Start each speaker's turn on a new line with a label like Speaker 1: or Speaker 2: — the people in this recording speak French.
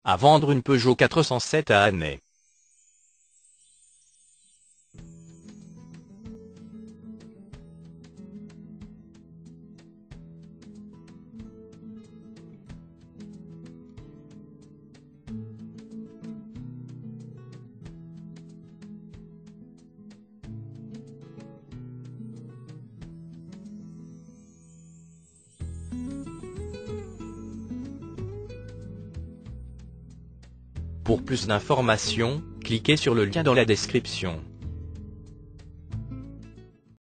Speaker 1: À vendre une Peugeot 407 à Annay. Pour plus d'informations, cliquez sur le lien dans la description.